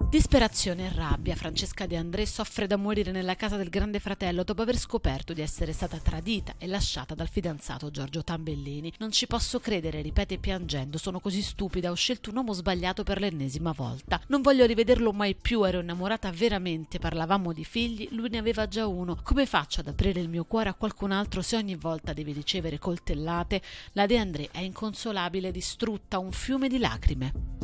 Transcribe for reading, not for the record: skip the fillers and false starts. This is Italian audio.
Disperazione e rabbia, Francesca De André soffre da morire nella casa del grande fratello dopo aver scoperto di essere stata tradita e lasciata dal fidanzato Giorgio Tambellini. Non ci posso credere, ripete piangendo, sono così stupida, ho scelto un uomo sbagliato per l'ennesima volta. Non voglio rivederlo mai più, ero innamorata veramente, parlavamo di figli, lui ne aveva già uno. Come faccio ad aprire il mio cuore a qualcun altro se ogni volta devi ricevere coltellate? La De André è inconsolabile, distrutta, un fiume di lacrime.